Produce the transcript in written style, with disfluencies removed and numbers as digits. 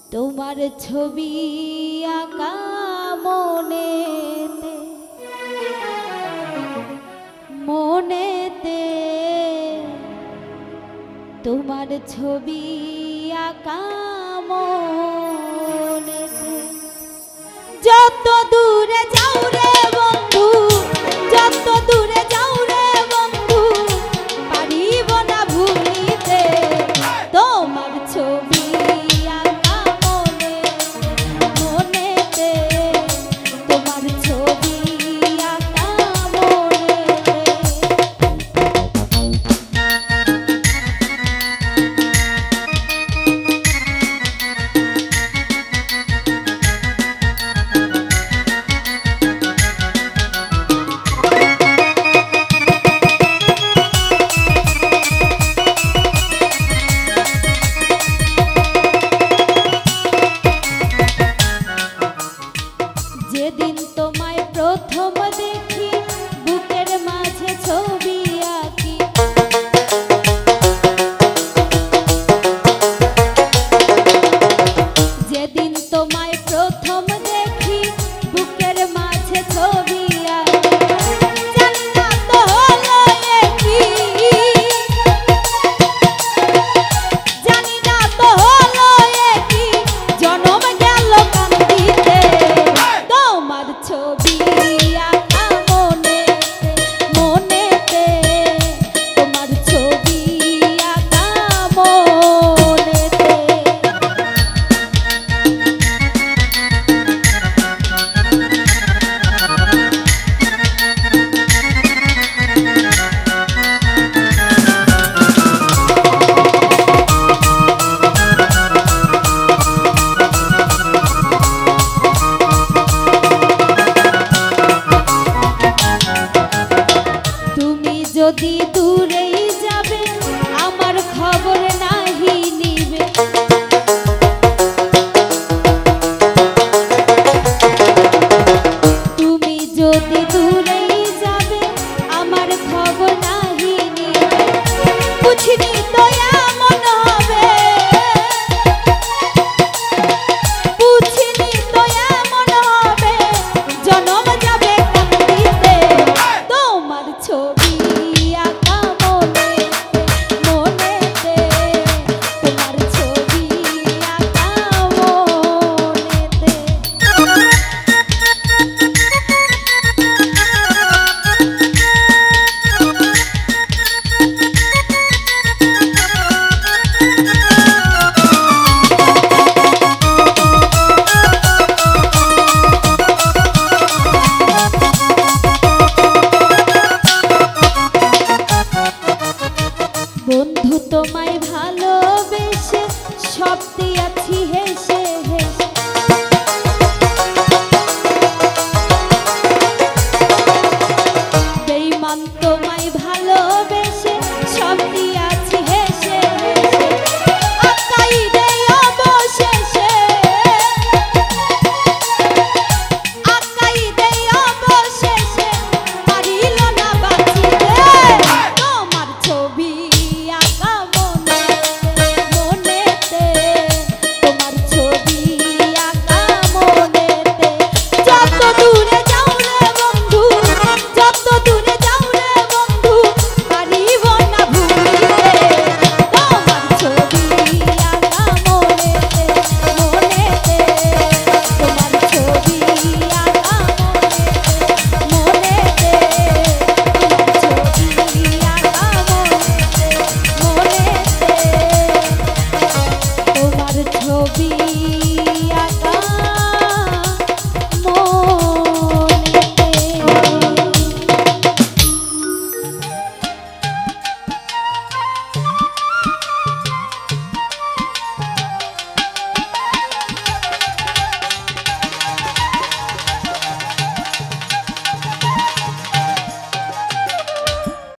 তোমার ছবি আঁকা মনেতে মনেতে তোমার ছবি আঁকা মনেতে যত দূরে যাও রে বন্ধু যত দূরে যাও রে বন্ধু পারিব না ভুলিতে তোমার ছবি আঁকা মনেতে তোমার ছবি আঁকা যেদিন তোমায় প্রথম দেখি বুকের মাঝে ছবি আঁকি যেদিন তোমায় প্রথম দেখি বুকের মাঝে ছবি আঁকি জানি না তো হলো কি জানি না তো হলো কি জনম গেল কান্দিতে তোমার ছবি আঁকা মনেতে মনেতে তোমার ছবি আঁকা মনেতে তুমি যদি দূরেই যাবে আমার খবর নাহি নিবে তুমি যদি দূরেই যাবে আমার খবর নাহি নিবে বুঝিনি তো এমন হবে বুঝিনি তো এমন হবে জনম যাবে কান্দিতে তোমার ছবি আঁকা মনেতে মনেতে তোমার ছবি আঁকা মনেতে বন্ধু তোমায় ভালোবেসে সব দিয়া